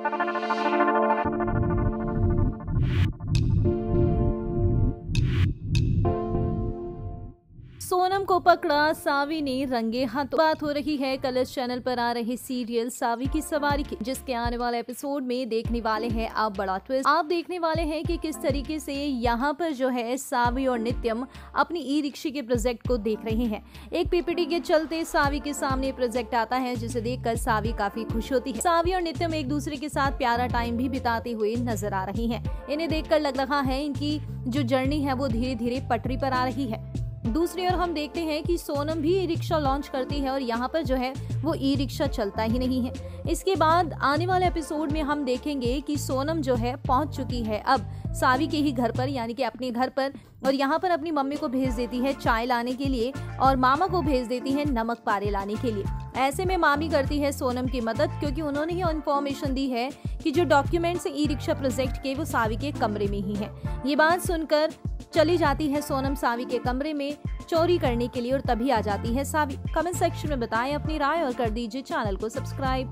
सोनम को पकड़ा, सावी ने रंगे हाथों। बात हो रही है कलर्स चैनल पर आ रहे सीरियल सावी की सवारी की, जिसके आने वाले एपिसोड में देखने वाले हैं आप बड़ा ट्विस्ट। आप देखने वाले हैं कि किस तरीके से यहाँ पर जो है सावी और नित्यम अपनी ई रिक्शा के प्रोजेक्ट को देख रहे हैं। एक पीपीटी के चलते सावी के सामने प्रोजेक्ट आता है, जिसे देखकर सावी काफी खुश होती है। सावी और नित्यम एक दूसरे के साथ प्यारा टाइम भी बिताते हुए नजर आ रही है। इन्हें देखकर लग रहा है इनकी जो जर्नी है वो धीरे धीरे पटरी पर आ रही है। दूसरी ओर हम देखते हैं कि सोनम भी ई रिक्शा लॉन्च करती है और यहाँ पर जो है वो ई रिक्शा चलता ही नहीं है। इसके बाद आने वाले एपिसोड में हम देखेंगे कि सोनम जो है पहुंच चुकी है अब सावी के ही घर पर, यानी कि अपने घर पर, और यहाँ पर अपनी मम्मी को भेज देती है चाय लाने के लिए और मामा को भेज देती है नमक पारे लाने के लिए। ऐसे में मामी करती है सोनम की मदद, क्योंकि उन्होंने ही इन्फॉर्मेशन दी है कि जो डॉक्यूमेंट्स ई रिक्शा प्रोजेक्ट के वो सावी के कमरे में ही है। ये बात सुनकर चली जाती है सोनम सावी के कमरे में चोरी करने के लिए और तभी आ जाती है सावी। कमेंट सेक्शन में बताएं अपनी राय और कर दीजिए चैनल को सब्सक्राइब।